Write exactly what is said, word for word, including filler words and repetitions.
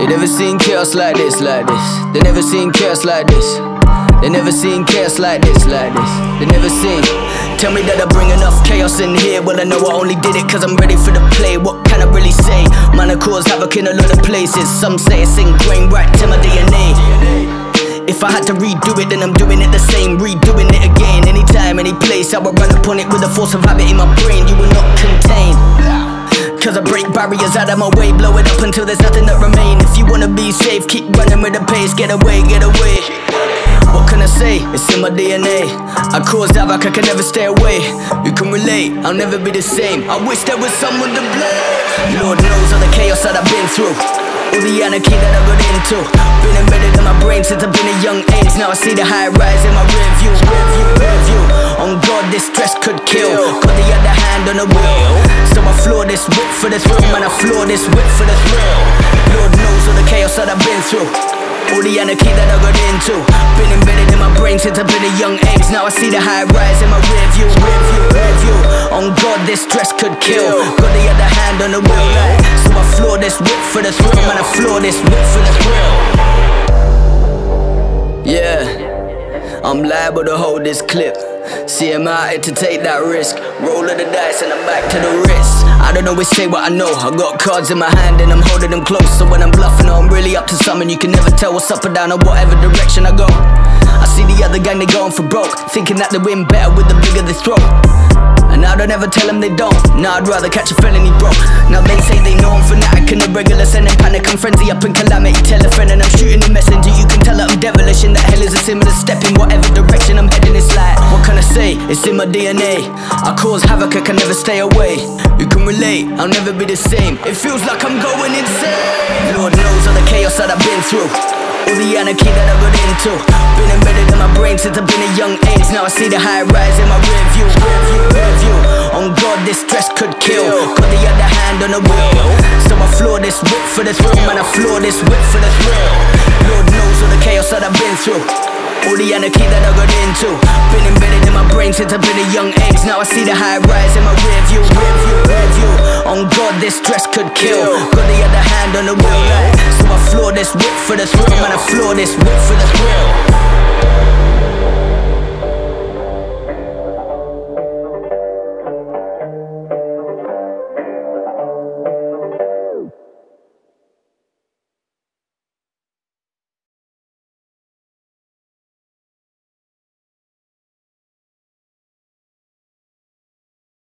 never seen chaos like this, like this. They never seen chaos like this. They never seen chaos like this, like this. They never seen. Tell me that I bring enough chaos in here. Well, I know I only did it cause I'm ready for the play. What can I really say? Man, I cause havoc in a lot of places. Some say it's ingrained right to my D N A. If I had to redo it, then I'm doing it the same. Redoing it again, anytime, any place. I will run upon it with the force of habit in my brain. You will not contain. Cause I break barriers out of my way. Blow it up until there's nothing that remain. If you wanna be safe, keep running with the pace. Get away, get away. What can I say? It's in my D N A. I cause havoc, I can never stay away. You can relate, I'll never be the same. I wish there was someone to blame. Lord knows all the chaos that I've been through, all the anarchy that I got into. Been embedded in my brain since I've been a young age. Now I see the high rise in my rear view, rear view, rear view. On God, this stress could kill. Got the other hand on the wheel. So I floor this whip for the thrill. Man, I floor this whip for the thrill. Lord knows all the chaos that I've been through, all the anarchy that I got into. Been embedded in my brain since I've been a young age. Now I see the high rise in my rear view, rear view, rear view. On God, this stress could kill. Got the other hand on the wheel. So I floor this whip for the thrill. Man, I floor this whip for the thrill. Yeah, I'm liable to hold this clip. See, I'm out here to take that risk. Roll of the dice and I'm back to the wrist. I don't always say what I know. I got cards in my hand and I'm holding them close. So when I'm bluffing, I'm really up to something. You can never tell what's up or down or whatever direction I go. I see the other gang, they going for broke, thinking that they win better with the bigger they throw. And I don't ever tell them they don't. Nah, I'd rather catch a felony, bro. Now they say they know I'm fanatic and irregular, sending panic and frenzy up in calamity. Tell a friend and I'm shooting the messenger. You can tell that I'm devilish and that hell is a similar step in whatever direction I'm heading. It's like, what can I say? It's in my D N A. I cause havoc, I can never stay away. You can relate, I'll never be the same. It feels like I'm going insane. Lord knows all the chaos that I've been through, all the anarchy that I got into. Been embedded in my brain since I've been a young age. Now I see the high rise in my rear view, rear view, rear view. On God, this stress could kill. Got the other hand on the wheel. So I floor this whip for the thrill. Man, I floor this whip for the thrill. Lord knows all the chaos that I've been through, all the anarchy that I got into. Been embedded in my brain since I've been a young age. Now I see the high rise in my rear view, rear view, rear view. On God, this stress could kill. Got the other hand on the wheel. So I floor this whip for the thrill. Man, I floor this whip for the thrill.